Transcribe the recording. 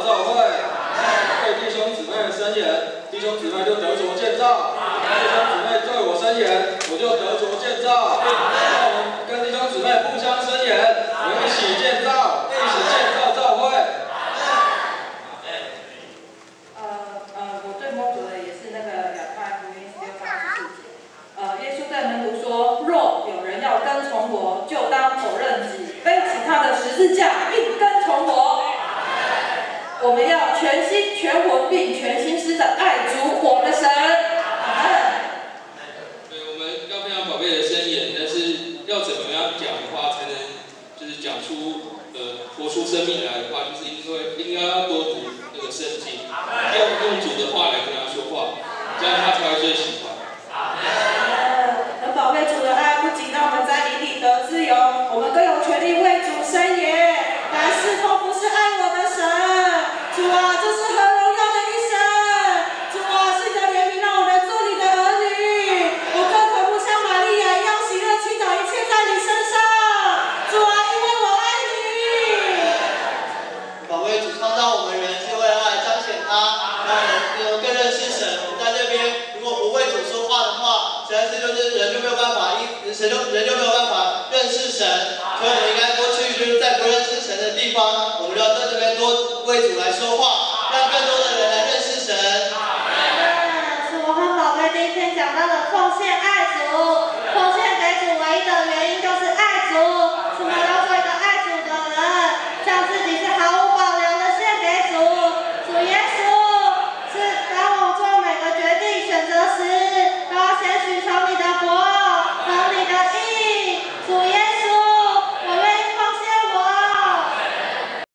召会，对弟兄姊妹申言，弟兄姊妹就得着建造；弟兄姊妹对我申言，我就得着建造。让我们跟弟兄姊妹互相申言，我们一起建造，一起建造教会。 我最摸着的也是那个亚太福音16章14节。耶稣对门徒说：若有人要跟从我，就当否认己，背起他的十字架，并跟从我。我们要全心、全魂，并全心思的爱主我们的神。 对，我们要非常宝贝的申言，但是要怎么样讲的话，才能就是讲出活出生命来的话，就是应该要多读那个圣经，用主的话来跟他说话，这样他才会最喜欢。 很宝贝主的爱，不仅让我们在灵里得自由，我们更有权利为主申言，来侍奉不是爱我的神。主啊，这是何荣耀的一生！主啊，是你的怜悯让我能做你的儿女。我更可不像玛利亚一样喜乐倾倒一切在你身上。主啊，因为我爱你。 宝贝主创造我们人是为了来彰显他，让人更认识神。我们在这边如果不为主说话的话，实在是就是人就没有办法人就没有办法认识神。所以我们应该多去就是在不认识神的地方，我们要在这边多为主来说话。